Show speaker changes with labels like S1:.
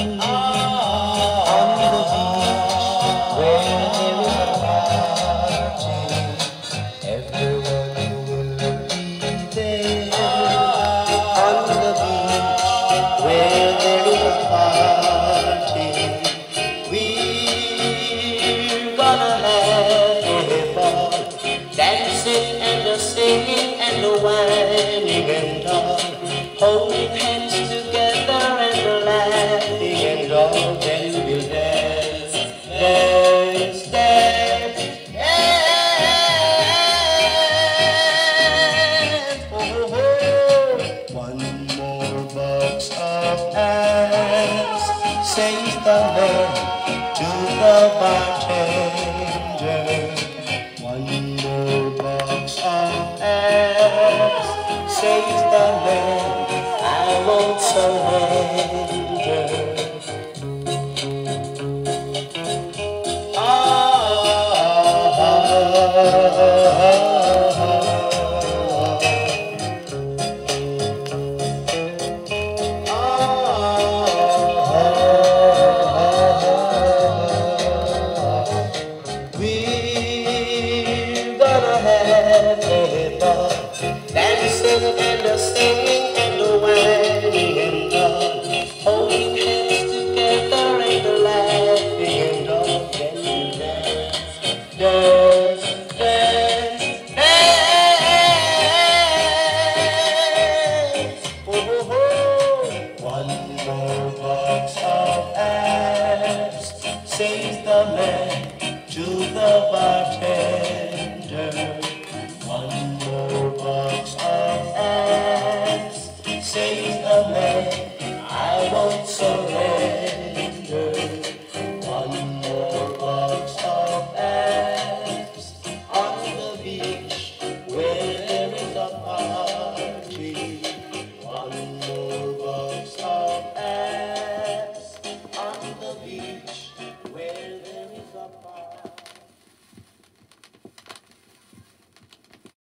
S1: on the beach where there is a party. Everyone will be there on the beach where there is a party. We're gonna have a ball, dancing and a singing and a whining and all, holding hands together and laughing and all. Then we'll dance, dance, dance, dance. Oh, oh, oh. One more box of ice, says the man to the bartender.